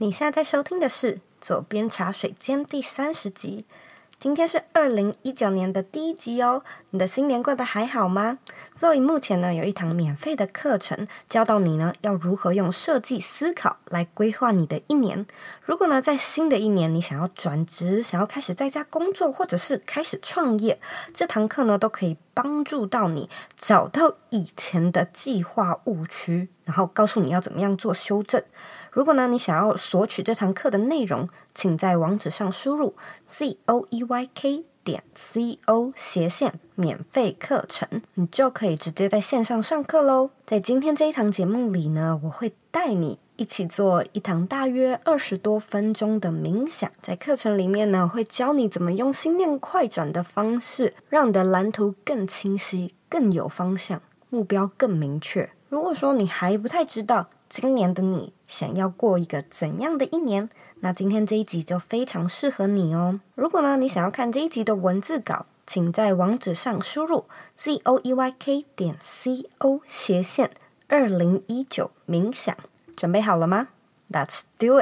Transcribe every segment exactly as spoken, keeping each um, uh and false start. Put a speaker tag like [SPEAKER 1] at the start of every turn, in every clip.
[SPEAKER 1] 你现在在收听的是左边茶水间第三十集，今天是二零一九年的第一集哦。你的新年过得还好吗？ Zoe 目前呢有一堂免费的课程，教导你呢要如何用设计思考来规划你的一年。如果呢在新的一年你想要转职，想要开始在家工作，或者是开始创业，这堂课呢都可以帮助到你找到以前的计划误区，然后告诉你要怎么样做修正。如果呢你想要索取这堂课的内容，请在网址上输入 zoeyk 点 co 斜线免费课程，你就可以直接在线上上课咯。在今天这一堂节目里呢，我会带你一起做一堂大约二十多分钟的冥想。在课程里面呢，会教你怎么用心念快转的方式，让你的蓝图更清晰，更有方向，目标更明确。如果说你还不太知道今年的你想要过一个怎样的一年，那今天这一集就非常适合你哦。如果呢你想要看这一集的文字稿，请在网址上输入 zoeyk 点 co 斜线二零一九冥想。准备好了吗？ Let's do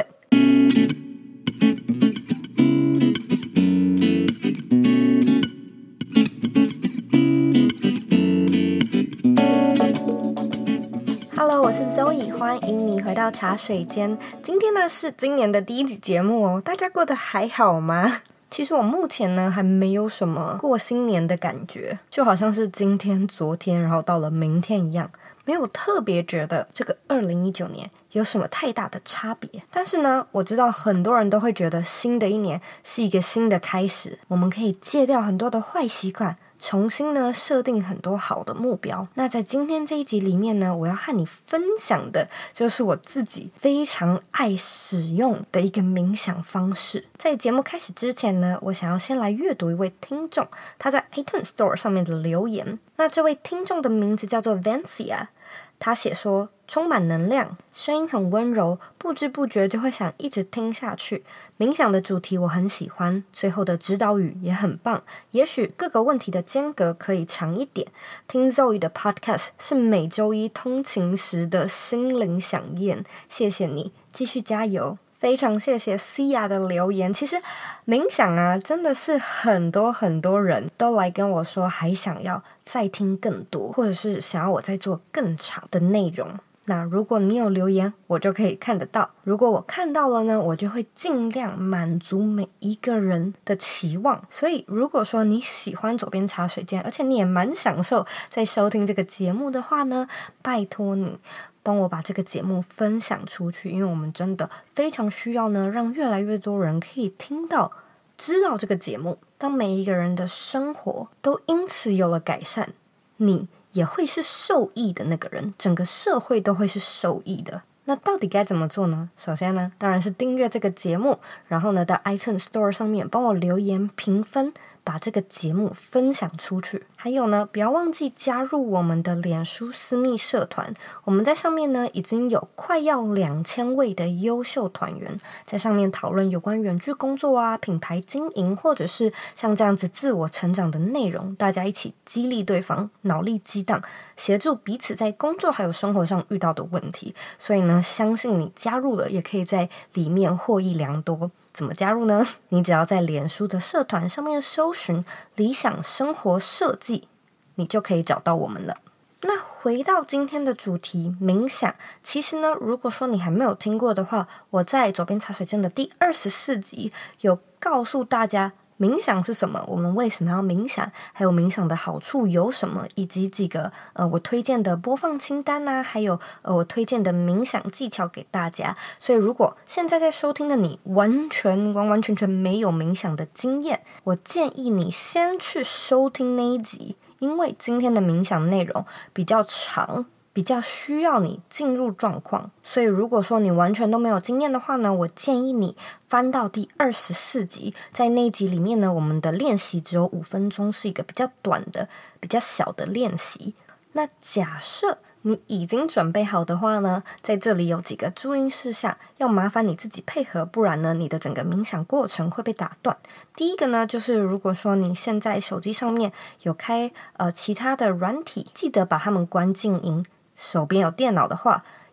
[SPEAKER 1] it！Hello， 我是 Zoe， 欢迎你回到茶水间。今天呢是今年的第一集节目哦，大家过得还好吗？其实我目前呢还没有什么过新年的感觉，就好像是今天、昨天，然后到了明天一样，没有特别觉得这个二零一九年有什么太大的差别。但是呢，我知道很多人都会觉得新的一年是一个新的开始，我们可以戒掉很多的坏习惯，重新呢设定很多好的目标。那在今天这一集里面呢，我要和你分享的就是我自己非常爱使用的一个冥想方式。在节目开始之前呢，我想要先来阅读一位听众他在 iTunes Store 上面的留言。那这位听众的名字叫做 Vancia， 他写说，充满能量，声音很温柔，不知不觉就会想一直听下去。冥想的主题我很喜欢，最后的指导语也很棒，也许各个问题的间隔可以长一点。听 Zoe 的 podcast 是每周一通勤时的心灵响宴，谢谢你，继续加油。非常谢谢 Cia 的留言。其实冥想啊，真的是很多很多人都来跟我说还想要再听更多，或者是想要我再做更长的内容。那如果你有留言，我就可以看得到。如果我看到了呢，我就会尽量满足每一个人的期望。所以如果说你喜欢左边茶水间，而且你也蛮享受在收听这个节目的话呢，拜托你帮我把这个节目分享出去，因为我们真的非常需要呢，让越来越多人可以听到、知道这个节目。当每一个人的生活都因此有了改善，你也会是受益的那个人，整个社会都会是受益的。那到底该怎么做呢？首先呢，当然是订阅这个节目，然后呢，到 iTunes Store 上面帮我留言评分，把这个节目分享出去。还有呢，不要忘记加入我们的脸书私密社团，我们在上面呢已经有快要两千位的优秀团员，在上面讨论有关远距工作啊、品牌经营，或者是像这样子自我成长的内容，大家一起激励对方，脑力激荡，协助彼此在工作还有生活上遇到的问题。所以呢，相信你加入了也可以在里面获益良多。怎么加入呢？你只要在脸书的社团上面搜寻理想生活设计，你就可以找到我们了。那回到今天的主题，冥想。其实呢，如果说你还没有听过的话，我在左边茶水间的第二十四集有告诉大家冥想是什么，我们为什么要冥想，还有冥想的好处有什么，以及几个呃我推荐的播放清单啊，还有呃我推荐的冥想技巧给大家。所以如果现在在收听的你完全完完全全没有冥想的经验，我建议你先去收听那一集，因为今天的冥想内容比较长，比较需要你进入状况。所以如果说你完全都没有经验的话呢，我建议你翻到第二十四集，在那一集里面呢，我们的练习只有五分钟，是一个比较短的、比较小的练习。那假设你已经准备好的话呢，在这里有几个注意事项，要麻烦你自己配合，不然呢，你的整个冥想过程会被打断。第一个呢，就是如果说你现在手机上面有开呃其他的软体，记得把它们关静音。手边有电脑的话，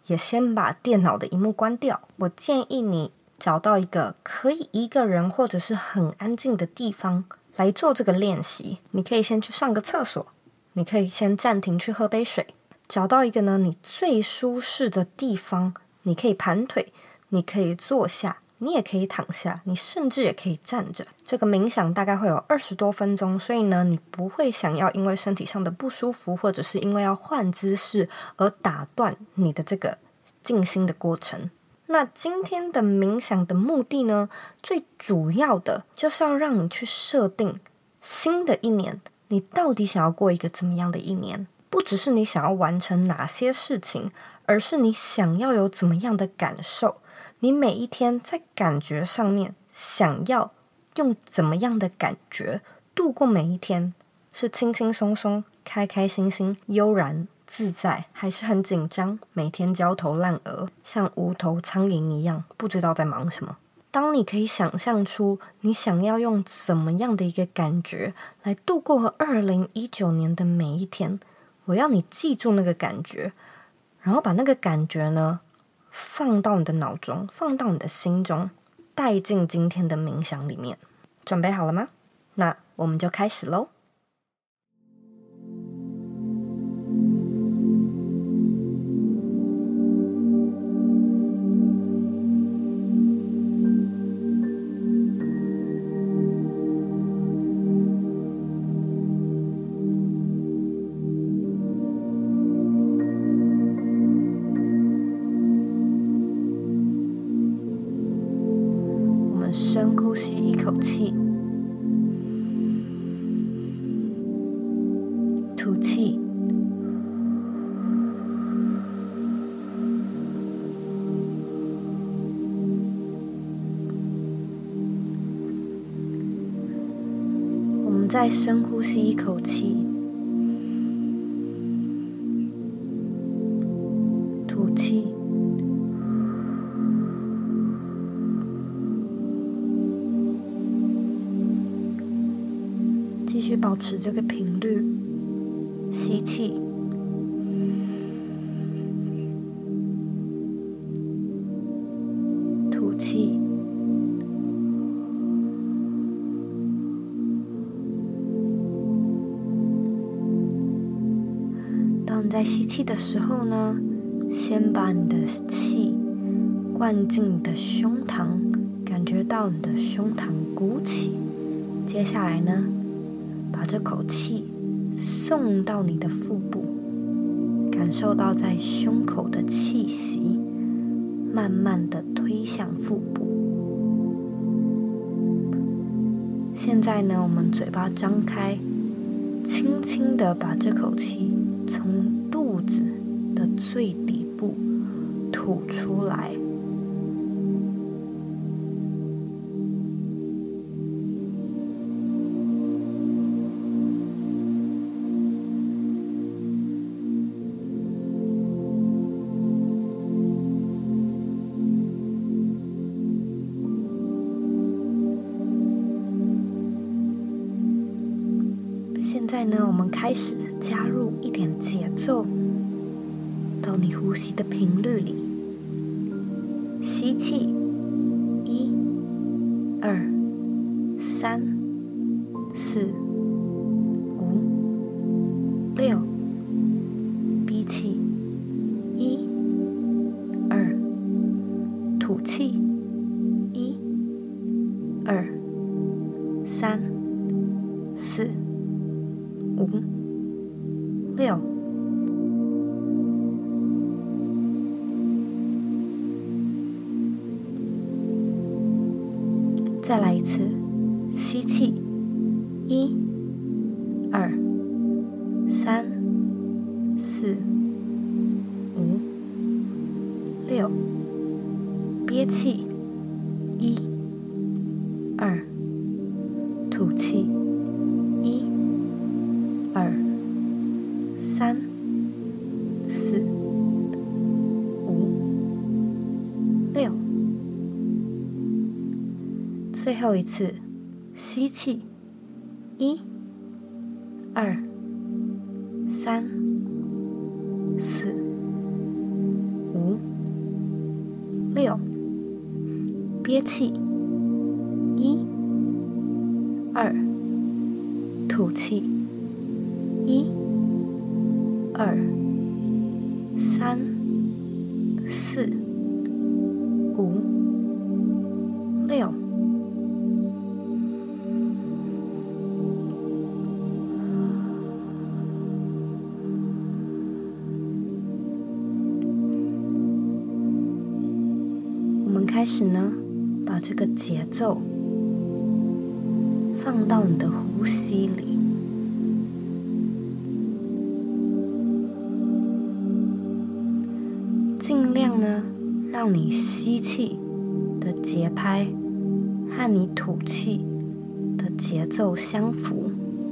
[SPEAKER 1] 也先把电脑的萤幕关掉。我建议你找到一个可以一个人或者是很安静的地方来做这个练习。你可以先去上个厕所，你可以先暂停去喝杯水，找到一个呢你最舒适的地方，你可以盘腿，你可以坐下，你也可以躺下，你甚至也可以站着。这个冥想大概会有二十多分钟，所以呢你不会想要因为身体上的不舒服或者是因为要换姿势而打断你的这个静心的过程。那今天的冥想的目的呢，最主要的就是要让你去设定新的一年你到底想要过一个怎么样的一年。不只是你想要完成哪些事情，而是你想要有怎么样的感受，你每一天在感觉上面想要用怎么样的感觉度过每一天，是轻轻松松、开开心心、悠然自在，还是很紧张，每天焦头烂额，像无头苍蝇一样不知道在忙什么。当你可以想象出你想要用怎么样的一个感觉来度过二零一九年的每一天，我要你记住那个感觉，然后把那个感觉呢放到你的脑中，放到你的心中，带进今天的冥想里面。准备好了吗？那我们就开始咯。深呼吸一口气，吐气。我们再深呼吸一口气，吐气。继续保持这个频率，吸气，吐气。当你在吸气的时候呢，先把你的气灌进你的胸膛，感觉到你的胸膛鼓起。接下来呢，把这口气送到你的腹部，感受到在胸口的气息慢慢的推向腹部。现在呢，我们嘴巴张开，轻轻的把这口气从肚子的最底部吐出来。现在呢，我们开始加入一点节奏到你呼吸的频率里。吸气，一、二、三、四、五、六；闭气，一、二；吐气，一、二、三、四。五、六，再来一次，吸气，一、二、三、四、五、六；憋气，一、二；吐气，一。二、三、四、五、六。最后一次，吸气，一、二、三、四、五、 六，憋气，一、二，吐气，一、二、三、四、五、六。我们开始呢，把这个节奏放到你的呼吸里，尽量呢，让你吸气的节拍和你吐气的节奏相符，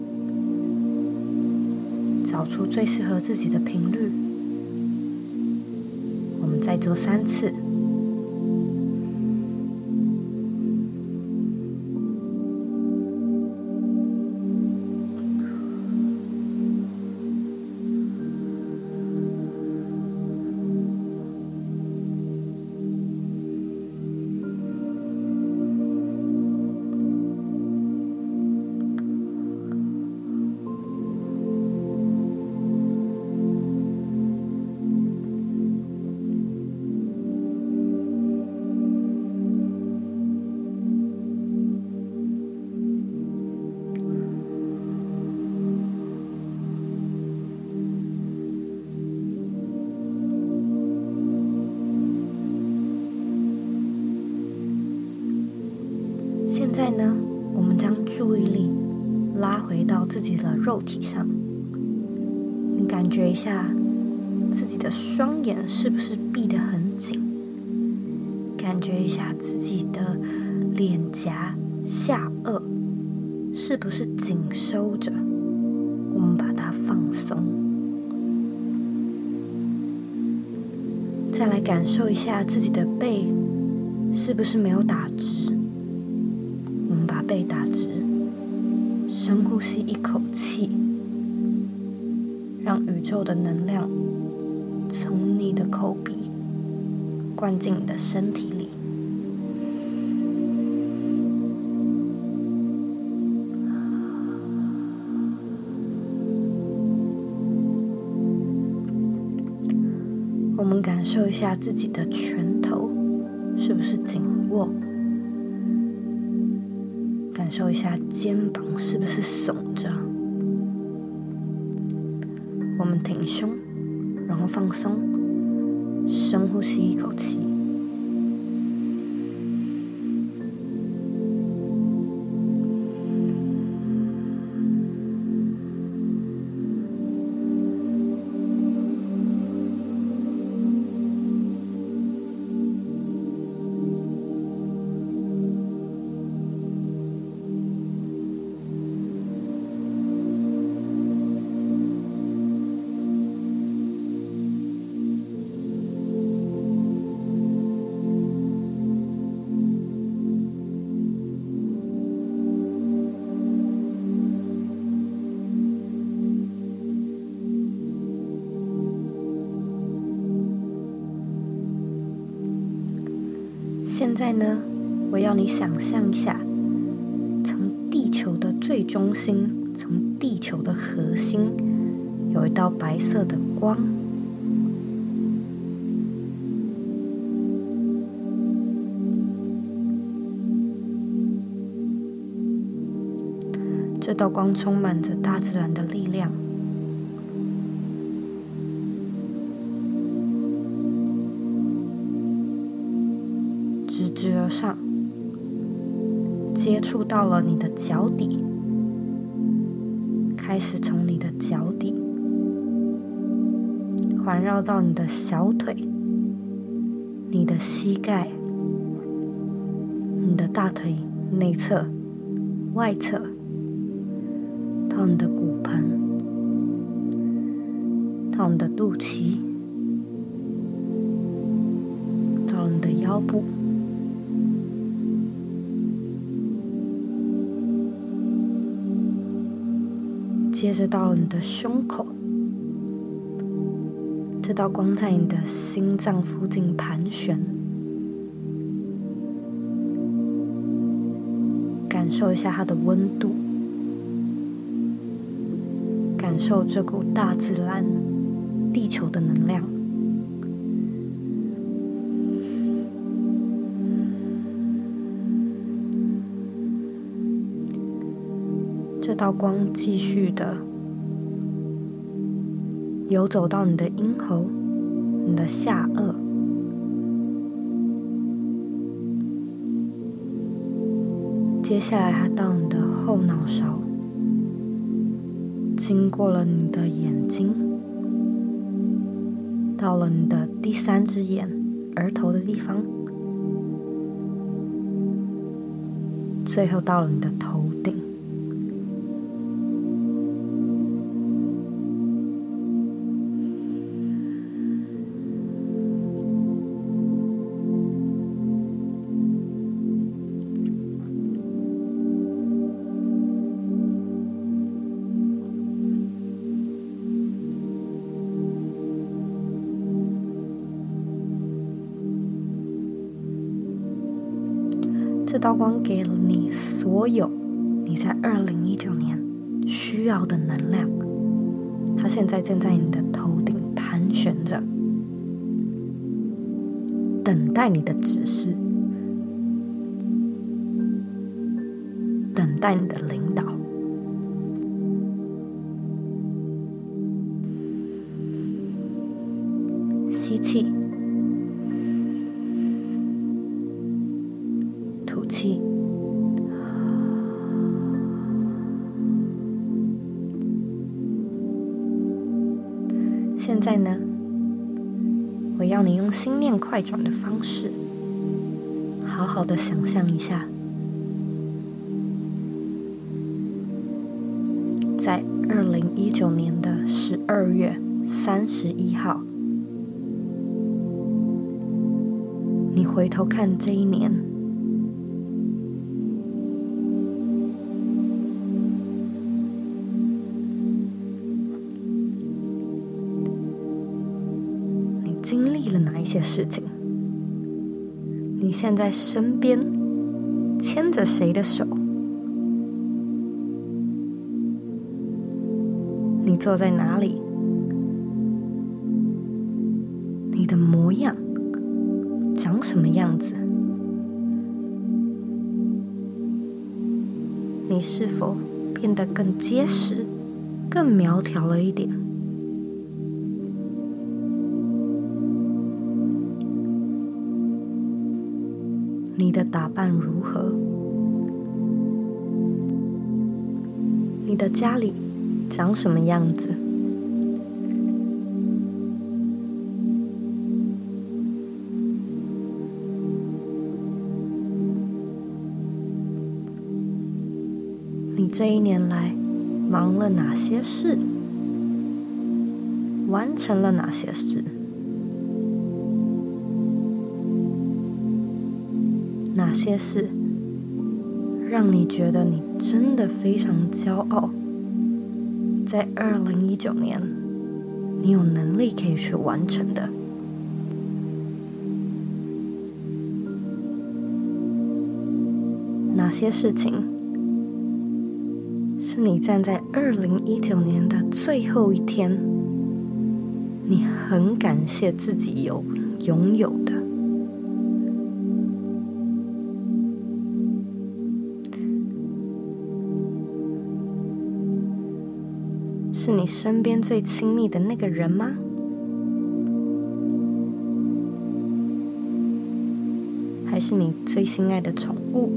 [SPEAKER 1] 找出最适合自己的频率。我们再做三次。现在呢，我们将注意力拉回到自己的肉体上，你感觉一下自己的双眼是不是闭得很紧，感觉一下自己的脸颊、下颚是不是紧收着，我们把它放松。再来感受一下自己的背是不是没有打直，我们把背打直，深呼吸一口气，让宇宙的能量从你的口鼻灌进你的身体里。我们感受一下自己的拳头是不是紧握，感受一下肩膀是不是耸着。我们挺胸，然后放松，深呼吸一口气。现在呢，我要你想象一下，从地球的最中心，从地球的核心，有一道白色的光。这道光充满着大自然的力量。直直而上，接触到了你的脚底，开始从你的脚底环绕到你的小腿、你的膝盖、你的大腿内侧、外侧，到你的骨盆，到你的肚脐，到你的腰部。接着到了你的胸口，这道光在你的心脏附近盘旋， 感受一下它的温度，感受这股大自然、地球的能量。这道光继续的游走到你的咽喉、你的下颚，接下来它到你的后脑勺，经过了你的眼睛，到了你的第三只眼额头的地方，最后到了你的头顶。这道光给了你所有你在二零一九年需要的能量，它现在正在你的头顶盘旋着，等待你的指示，等待你的领导。吸气，吐气。现在呢，我要你用心念快转的方式，好好的想象一下，在二零一九年的十二月三十一号，你回头看这一年，你经历了哪一些事情？你现在身边牵着谁的手？你坐在哪里？你的模样长什么样子？你是否变得更结实、更苗条了一点？你的打扮如何？你的家里长什么样子？你这一年来忙了哪些事？完成了哪些事？哪些事让你觉得你真的非常骄傲？在二零一九年，你有能力可以去完成的。哪些事情是你站在二零一九年的最后一天，你很感谢自己有拥有的？是你身边最亲密的那个人吗？还是你最心爱的宠物？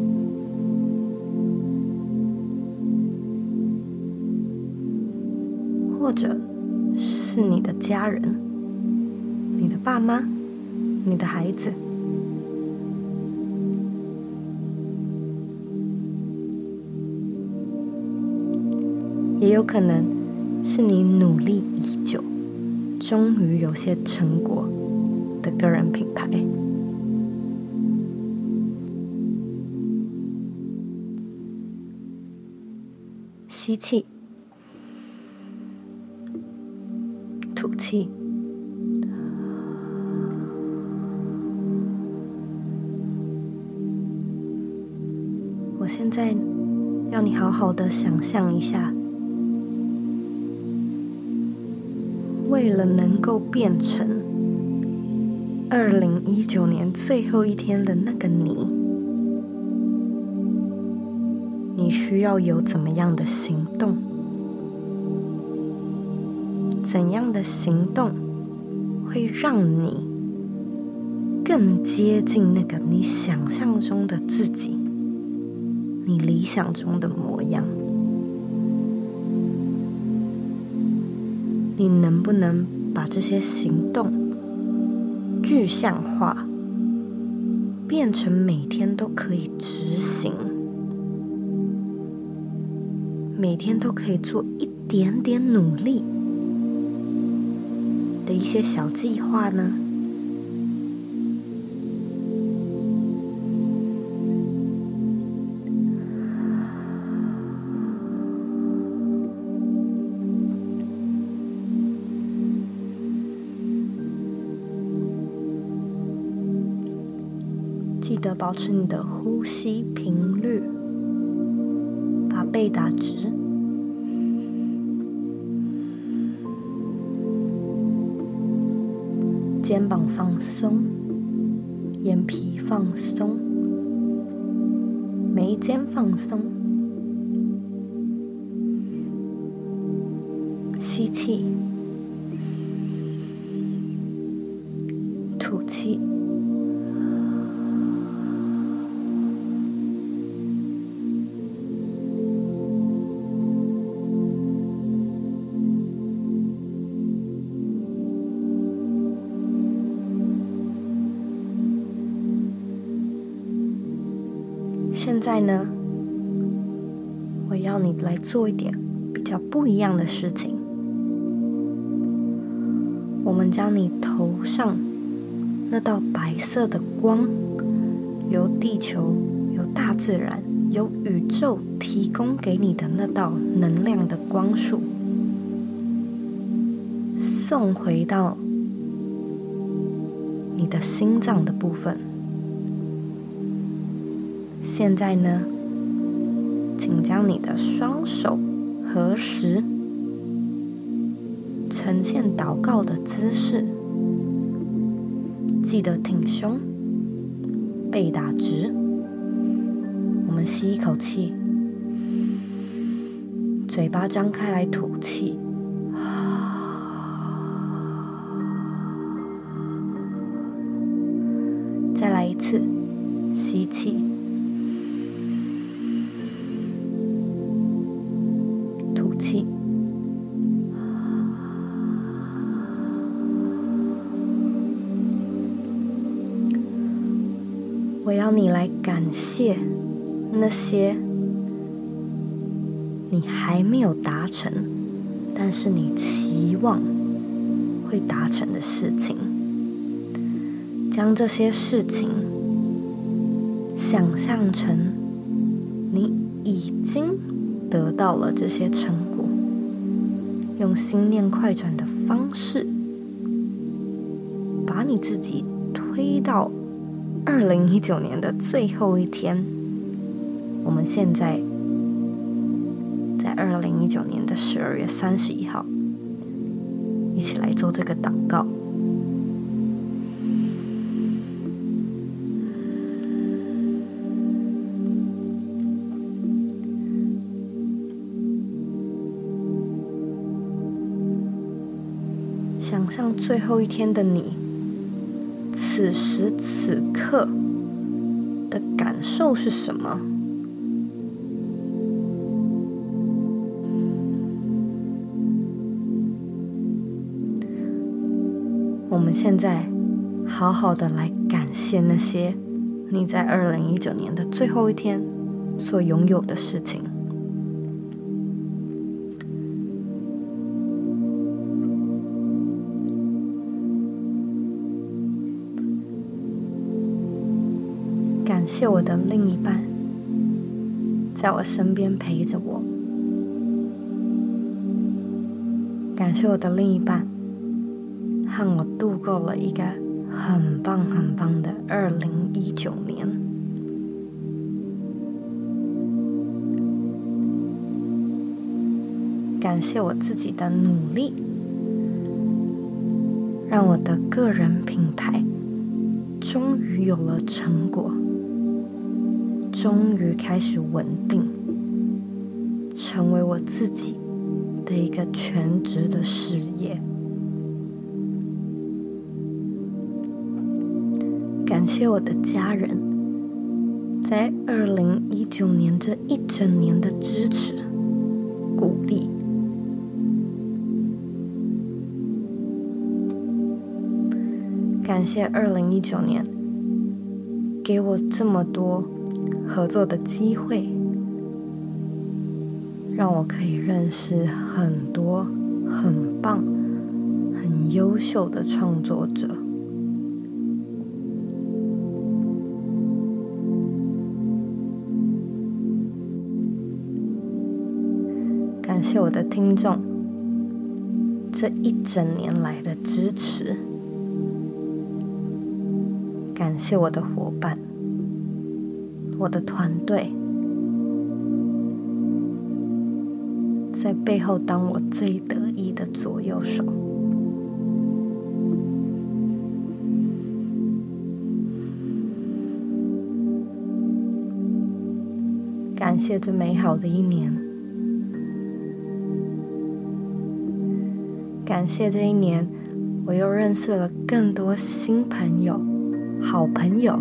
[SPEAKER 1] 或者是你的家人，你的爸妈，你的孩子？也有可能是你努力已久，终于有些成果的个人品牌。吸气，吐气。 我现在要你好好的想象一下，为了能够变成二零一九年最后一天的那个你，你需要有怎么样的行动？怎样的行动会让你更接近那个你想象中的自己，你理想中的模样？你能不能把这些行动具象化，变成每天都可以执行，每天都可以做一点点努力的一些小计划呢？记得保持你的呼吸频率，把背打直，肩膀放松，眼皮放松，眉间放松。吸气，吐气。现在呢，我要你来做一点比较不一样的事情。我们将你头上那道白色的光，由地球、由大自然、由宇宙提供给你的那道能量的光束，送回到你的心脏的部分。现在呢，请将你的双手合十，呈现祷告的姿势，记得挺胸，背打直。我们吸一口气，嘴巴张开来吐气。再来一次，吸气，吐气。我要你来感谢那些你还没有达成，但是你期望会达成的事情，将这些事情想象成你已经得到了这些成果，用心念快转的方式，把你自己推到二零一九年的最后一天。我们现在在二零一九年的十二月三十一号，一起来做这个祷告。想象最后一天的你，此时此刻的感受是什么？我们现在好好的来感谢那些你在二零一九年的最后一天所拥有的事情。感谢我的另一半，在我身边陪着我。感谢我的另一半，和我度过了一个很棒很棒的二零一九年。 感谢我自己的努力，让我的个人品牌终于有了成果，终于开始稳定，成为我自己的一个全职的事业。感谢我的家人，在二零一九年这一整年的支持、鼓励。感谢二零一九年给我这么多合作的机会，让我可以认识很多很棒、很优秀的创作者。感谢我的听众这一整年来的支持，感谢我的伙伴，我的团队，在背后当我最得意的左右手。感谢这美好的一年，感谢这一年我又认识了更多新朋友、好朋友。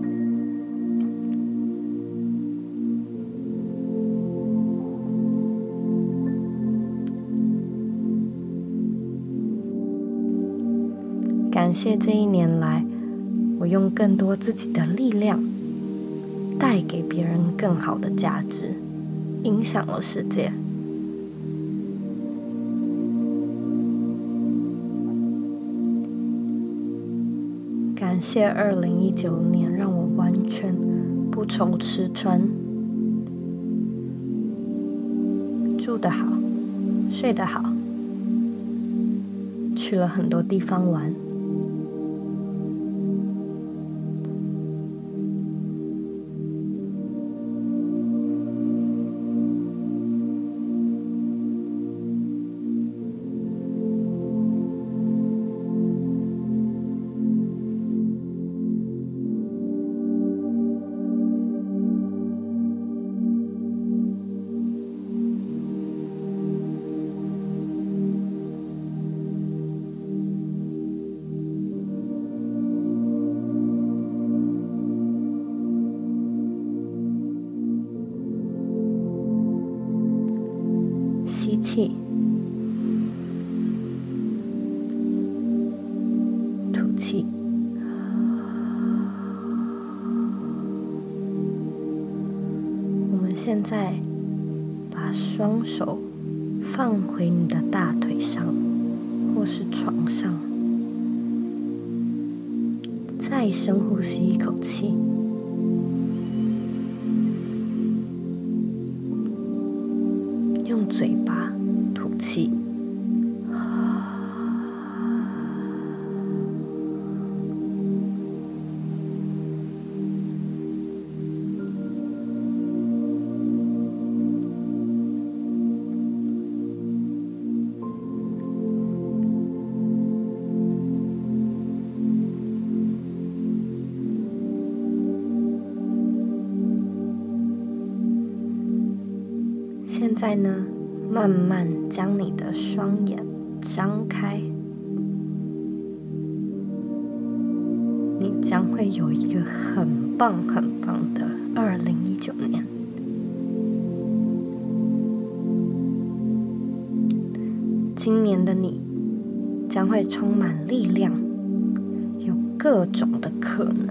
[SPEAKER 1] 感谢这一年来，我用更多自己的力量，带给别人更好的价值，影响了世界。感谢二零一九年让我完全不愁吃穿，住得好，睡得好，去了很多地方玩。吸气，吐气。我们现在把双手放回你的大腿上，或是床上，再深呼吸一口气。用嘴巴吐气。现在呢，慢慢将你的双眼张开，你将会有一个很棒很棒的二零一九年。今年的你将会充满力量，有各种的可能。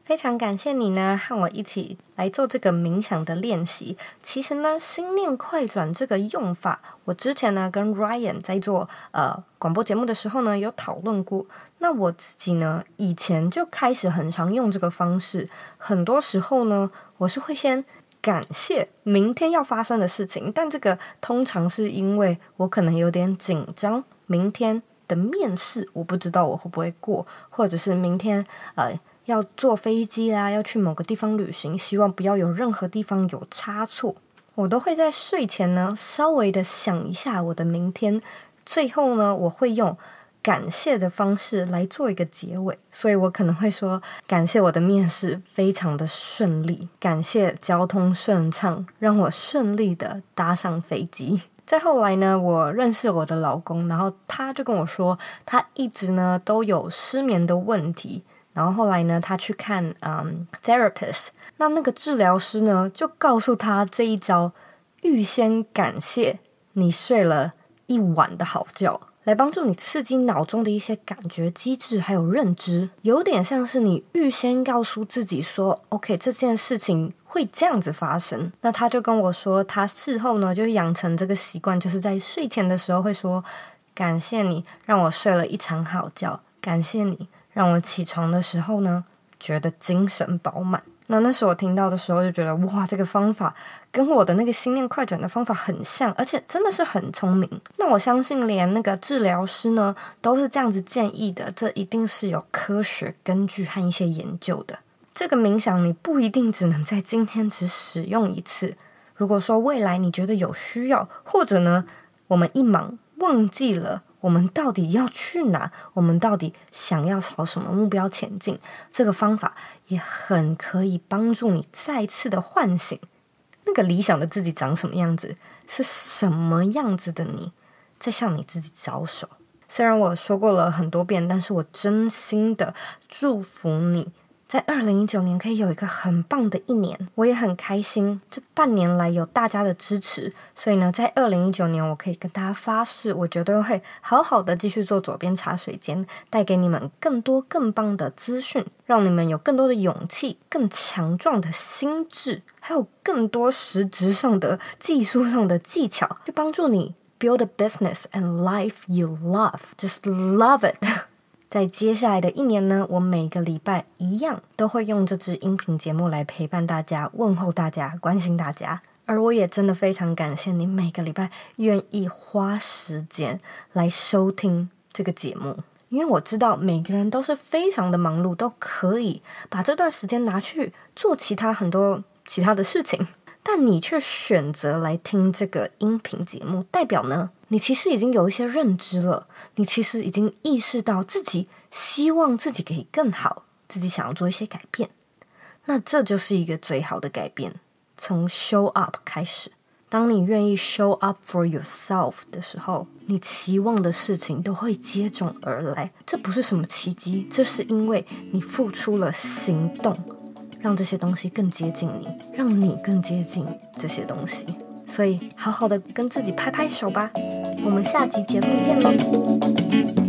[SPEAKER 1] 非常感谢你呢，和我一起来做这个冥想的练习。其实呢，心念快转这个用法，我之前呢跟 Ryan 在做呃广播节目的时候呢有讨论过。那我自己呢，以前就开始很常用这个方式。很多时候呢，我是会先感谢明天要发生的事情，但这个通常是因为我可能有点紧张，明天的面试我不知道我会不会过，或者是明天呃。要坐飞机啦，要去某个地方旅行，希望不要有任何地方有差错。我都会在睡前呢，稍微的想一下我的明天，最后呢，我会用感谢的方式来做一个结尾。所以我可能会说，感谢我的面试非常的顺利，感谢交通顺畅，让我顺利的搭上飞机。再后来呢，我认识我的老公，然后他就跟我说，他一直呢都有失眠的问题。然后后来呢，他去看嗯 therapist， 那那个治疗师呢就告诉他这一招，预先感谢你睡了一晚的好觉，来帮助你刺激脑中的一些感觉机制还有认知，有点像是你预先告诉自己说 OK 这件事情会这样子发生。那他就跟我说，他事后呢就养成这个习惯，就是在睡前的时候会说，感谢你让我睡了一场好觉，感谢你让我起床的时候呢，觉得精神饱满。那那时候我听到的时候就觉得，哇，这个方法跟我的那个心念快转的方法很像，而且真的是很聪明。那我相信连那个治疗师呢，都是这样子建议的，这一定是有科学根据和一些研究的。这个冥想你不一定只能在今天只使用一次，如果说未来你觉得有需要，或者呢，我们一忙忘记了我们到底要去哪，我们到底想要朝什么目标前进，这个方法也很可以帮助你再次的唤醒那个理想的自己长什么样子，是什么样子的你在向你自己招手。虽然我说过了很多遍，但是我真心的祝福你在二零一九年可以有一个很棒的一年。我也很开心这半年来有大家的支持，所以呢在二零一九年我可以跟大家发誓，我绝对会好好的继续做左边茶水间，带给你们更多更棒的资讯，让你们有更多的勇气，更强壮的心智，还有更多实质上的技术上的技巧，去帮助你 build a business and life you love. Just love it. 在接下来的一年呢，我每个礼拜一样都会用这支音频节目来陪伴大家，问候大家，关心大家。而我也真的非常感谢你每个礼拜愿意花时间来收听这个节目，因为我知道每个人都是非常的忙碌，都可以把这段时间拿去做其他很多其他的事情，但你却选择来听这个音频节目，代表呢你其实已经有一些认知了，你其实已经意识到自己希望自己可以更好，自己想要做一些改变。那这就是一个最好的改变，从 show up 开始。当你愿意 show up for yourself 的时候，你期望的事情都会接踵而来。这不是什么奇迹，这是因为你付出了行动，让这些东西更接近你，让你更接近这些东西。所以好好的跟自己拍拍手吧，我们下集节目见喽。